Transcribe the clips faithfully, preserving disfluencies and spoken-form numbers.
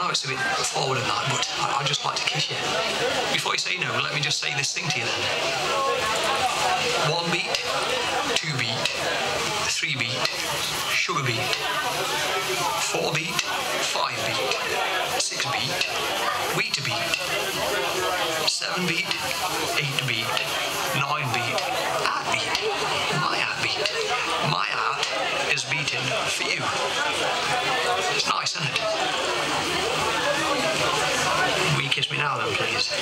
know it's a bit forward and that, but I, I'd just like to kiss you. Before you say no, let me just say this thing to you then. One beat, two beat, three beat, sugar beat, four beat, five beat, six beat, wheat beat, seven beat, eight beat, nine beat, heart beat, my heart beat. My heart is beating for you. It's nice, isn't it? Will you kiss me now then, please?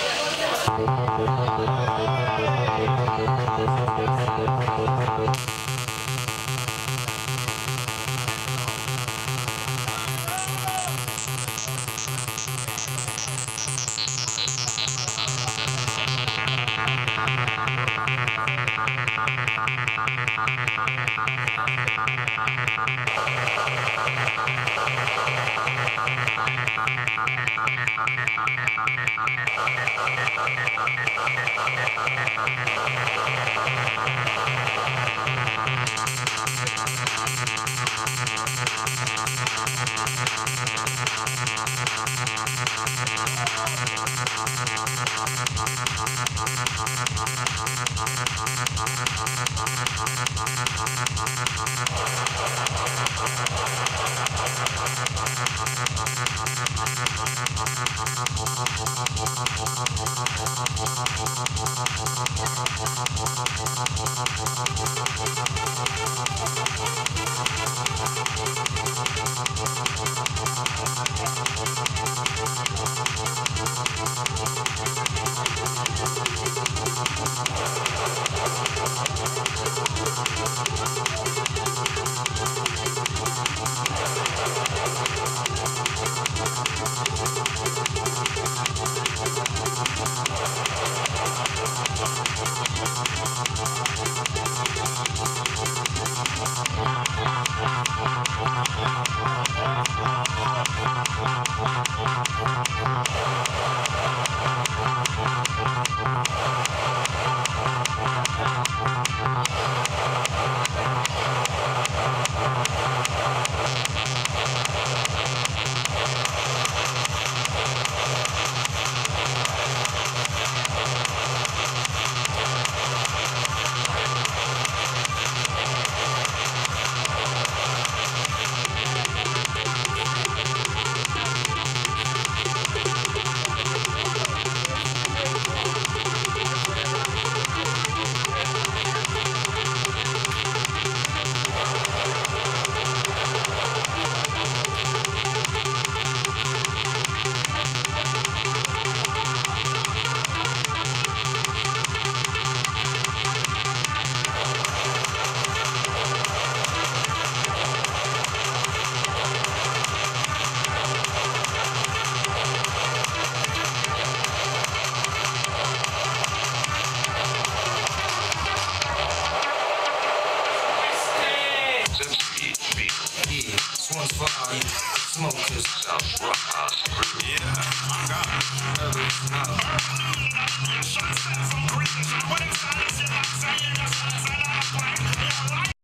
Smokers, South Rock, yeah, I got it.